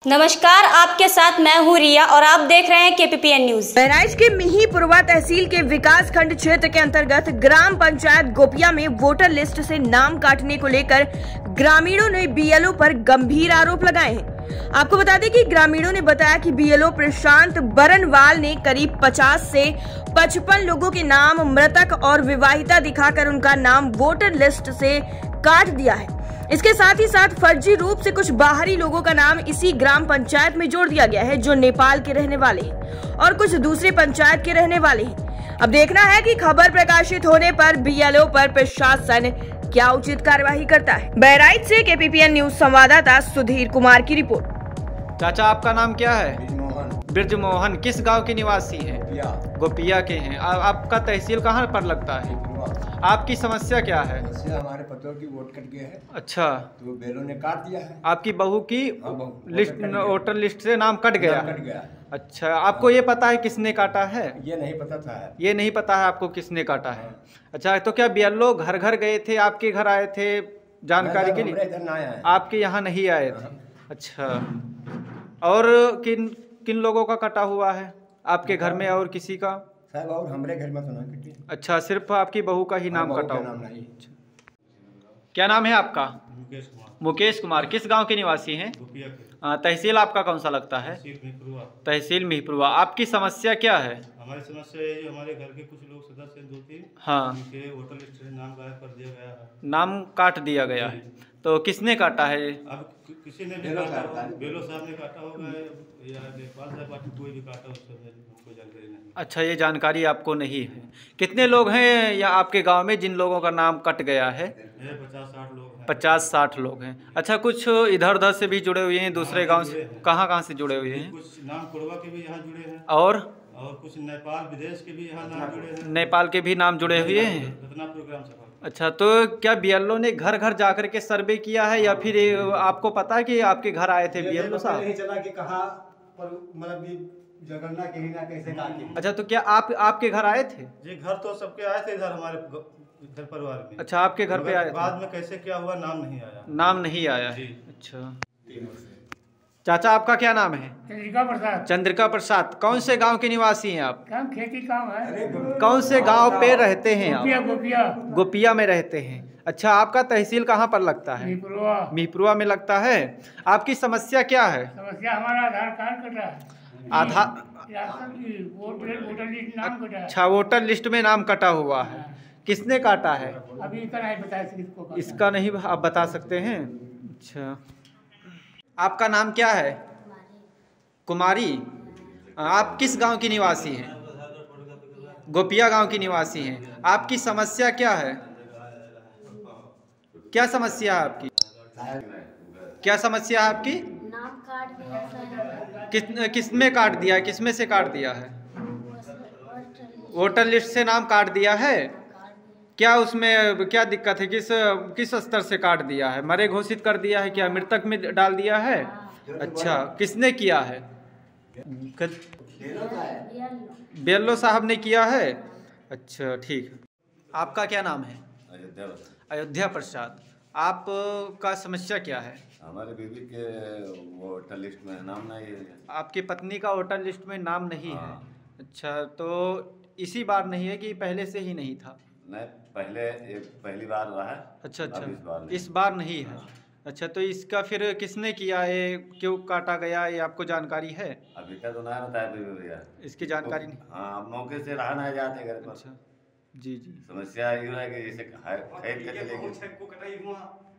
नमस्कार, आपके साथ मैं हूँ रिया और आप देख रहे हैं केपीपीएन न्यूज। बहराइच के मिहींपुरवा तहसील के विकास खंड क्षेत्र के अंतर्गत ग्राम पंचायत गोपिया में वोटर लिस्ट से नाम काटने को लेकर ग्रामीणों ने बीएलओ पर गंभीर आरोप लगाए हैं। आपको बता दें कि ग्रामीणों ने बताया कि बीएलओ प्रशांत बरनवाल ने करीब 50 से 55 लोगों के नाम मृतक और विवाहिता दिखाकर उनका नाम वोटर लिस्ट से काट दिया है। इसके साथ ही साथ फर्जी रूप से कुछ बाहरी लोगों का नाम इसी ग्राम पंचायत में जोड़ दिया गया है, जो नेपाल के रहने वाले हैं और कुछ दूसरे पंचायत के रहने वाले हैं। अब देखना है कि खबर प्रकाशित होने पर बीएलओ पर प्रशासन क्या उचित कार्यवाही करता है। बहराइच से केपीपीएन न्यूज संवाददाता सुधीर कुमार की रिपोर्ट। चाचा, आपका नाम क्या है? ब्रिजमोहन। किस गांव के निवासी हैं? गोपिया के हैं। आपका तहसील कहाँ पर लगता है? आपकी समस्या क्या है? हमारे पतों की वोट कट गया है। अच्छा, तो बेलों ने काट दिया है। आपकी बहू की लिस्ट वोटर लिस्ट से नाम कट गया? कट गया। अच्छा, आपको ये पता है किसने काटा है? ये नहीं पता था। ये नहीं पता है आपको किसने काटा है? अच्छा, तो क्या बीएलओ घर घर गए थे, आपके घर आए थे जानकारी के लिए? इधर ना आया, आपके यहाँ नहीं आए थे? अच्छा, और किन किन लोगों का कटा हुआ है आपके घर में और किसी का? साहब, और हमारे घर में तो ना कटी। अच्छा, सिर्फ आपकी बहू का ही नाम कटा हुआ? नाम नहीं। क्या नाम है आपका? मुकेश कुमार। मुकेश कुमार। किस गांव के निवासी हैं? गोपिया के। तहसील आपका कौन सा लगता है? तहसील मिहींपुरवा। आपकी समस्या क्या है? हमारी समस्या ये, हमारे घर के कुछ लोग सदस्य 2-3 हाँ, उनके वोटर लिस्ट से नाम गायब कर दिया गया है। नाम काट दिया गया है, तो किसने काटा है? अब किसी ने भी काटा होगा, बेलो साहब ने काटा होगा या नेपाल साहब पार्टी कोई भी काटा, उससे हमको जानकारी नहीं। अच्छा, ये जानकारी आपको नहीं है। कितने लोग हैं या आपके गांव में जिन लोगों का नाम कट गया है? 50-60 लोग हैं। 50-60 लोग हैं। अच्छा, कुछ इधर उधर से भी जुड़े हुए हैं, दूसरे गांव से? कहाँ से जुड़े हुए हैं? कुछ नाम कोरबा के भी यहाँ जुड़े हैं और कुछ नेपाल विदेश के भी यहाँ नाम जुड़े हैं। नेपाल के भी नाम जुड़े हुए हैं। कितना प्रोग्राम सफल। अच्छा, तो क्या बीएलओ ने घर घर जाकर के सर्वे किया है या फिर आपको पता है कि आपके घर आए थे बीएलओ साहब? नहीं चला कि कहाँ पर, मतलब जगन्ना के ही ना कैसे काटे। अच्छा, तो क्या आपके घर आए थे? जी, घर तो सबके आए थे इधर हमारे घर परिवार में। अच्छा, आपके घर पे आए थे? बाद में कैसे क्या हुआ नाम नहीं आया। नाम नहीं आया है। अच्छा, चाचा आपका क्या नाम है? चंद्रिका प्रसाद। चंद्रिका प्रसाद। कौन से गांव के निवासी हैं आप? काम खेती काम है। कौन से गांव पे रहते हैं आप? गोपिया। गोपिया में रहते हैं। अच्छा, आपका तहसील कहाँ पर लगता है? मिहींपुरवा में लगता है। आपकी समस्या क्या है? समस्या हमारा आधार कार्ड कटा है। आधार वोटर लिस्ट नाम कटा है। अच्छा, वोटर लिस्ट में नाम कटा हुआ है। किसने काटा है? अभी इसका नहीं बता सकते। इसका नहीं आप बता सकते हैं? अच्छा, आपका नाम क्या है? कुमारी। आप किस गांव की निवासी हैं? गोपिया गांव की निवासी हैं। आपकी समस्या क्या है? क्या समस्या है आपकी? क्या समस्या है आपकी? नाम काट दिया सर। किसमें काट दिया है? किसमें से काट दिया है? वोटर लिस्ट से नाम काट दिया है। क्या उसमें क्या दिक्कत है? किस स्तर से काट दिया है? मरे घोषित कर दिया है क्या? मृतक में डाल दिया है? अच्छा, किसने किया है? बीएलओ साहब ने किया है। अच्छा, ठीक है। आपका क्या नाम है? अयोध्या प्रसाद। आपका समस्या क्या है? हमारे बीवी के वोटर लिस्ट में नाम नहीं है। आपकी पत्नी का वोटर लिस्ट में नाम नहीं है? अच्छा, तो इसी बार नहीं है कि पहले से ही नहीं था? नहीं, पहली बार रहा है। अच्छा, इस बार नहीं है। अच्छा, तो इसका फिर किसने किया है? क्यों काटा गया? ये आपको जानकारी है? अभी तक तो नहीं बताया भैया, इसकी जानकारी नहीं। हाँ, मौके से रहा नहीं जाते घर पर। अच्छा, जी। समस्या ये है कि जैसे खरीद के चले गए।